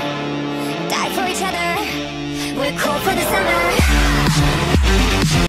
Die for each other. We're cold for the summer.